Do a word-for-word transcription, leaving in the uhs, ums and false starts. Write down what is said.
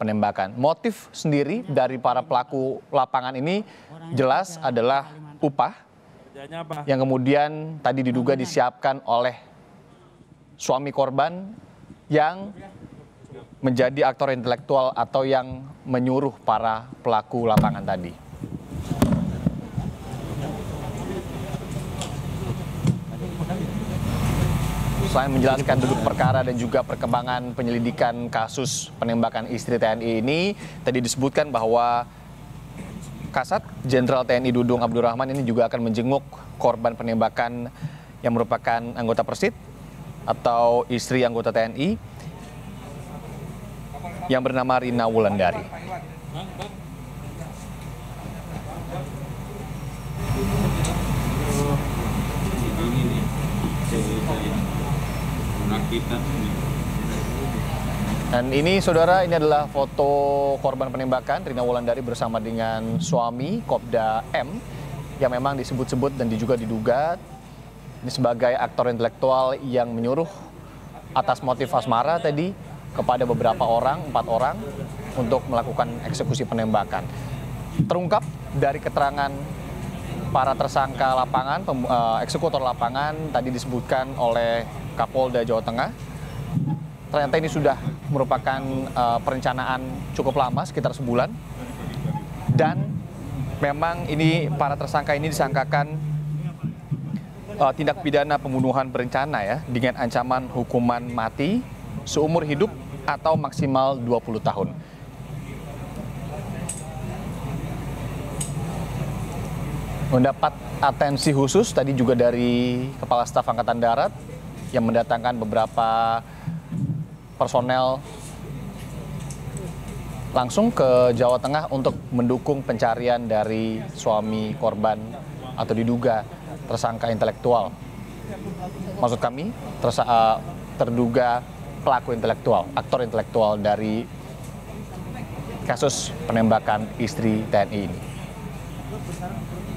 penembakan. Motif sendiri dari para pelaku lapangan ini jelas adalah upah yang kemudian tadi diduga disiapkan oleh suami korban yang menjadi aktor intelektual atau yang menyuruh para pelaku lapangan tadi. Selain menjelaskan duduk perkara dan juga perkembangan penyelidikan kasus penembakan istri T N I ini, tadi disebutkan bahwa Kasat Jenderal T N I Dudung Abdurrahman ini juga akan menjenguk korban penembakan yang merupakan anggota Persit atau istri anggota T N I yang bernama Rina Wulandari. Dan ini saudara, ini adalah foto korban penembakan Rina Wulandari bersama dengan suami Kopda M yang memang disebut-sebut dan juga diduga ini sebagai aktor intelektual yang menyuruh atas motif asmara tadi kepada beberapa orang, empat orang untuk melakukan eksekusi penembakan. Terungkap dari keterangan para tersangka lapangan, pem, uh, eksekutor lapangan tadi disebutkan oleh Kapolda Jawa Tengah. Ternyata ini sudah merupakan uh, perencanaan cukup lama, sekitar sebulan. Dan memang ini para tersangka ini disangkakan uh, tindak pidana pembunuhan berencana ya, dengan ancaman hukuman mati seumur hidup atau maksimal dua puluh tahun. Mendapat atensi khusus tadi juga dari Kepala Staf Angkatan Darat yang mendatangkan beberapa personel langsung ke Jawa Tengah untuk mendukung pencarian dari suami korban atau diduga tersangka intelektual. Maksud kami tersa uh, terduga pelaku intelektual, aktor intelektual dari kasus penembakan istri T N I ini.